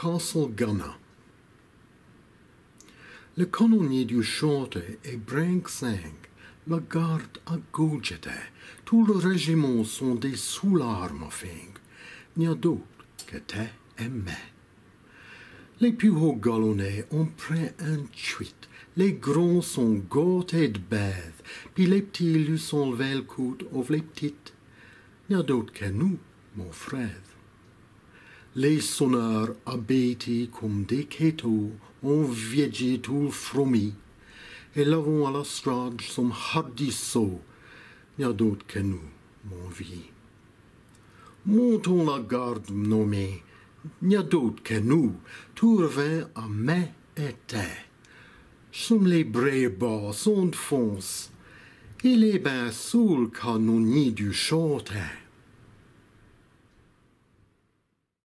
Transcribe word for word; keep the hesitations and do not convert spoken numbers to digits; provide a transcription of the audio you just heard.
Castle Gunner. Le canonnier du chantait et Branksang, la garde à Gojete. Tout le régiment sont des sous-l'armes fing. N'y a d'autre que t'es aimé. Les plus hauts galonnés ont pris un chuit. Les grands sont gâtés de bêtes, puis les petits lui sont levé le coude over les petites. N'y a d'autre que nous, mon frère. Les sonneurs abattis comme des kétos ont viégé tout fromi, et l'avons à la strade son hardisseau. N'y a d'autre que nous, mon vie. Montons la garde nommée, n'y a d'autre que nous, tout revient à mes étés. Sommes les bras sont fonce, et les bains sous le canonnier du chanteur.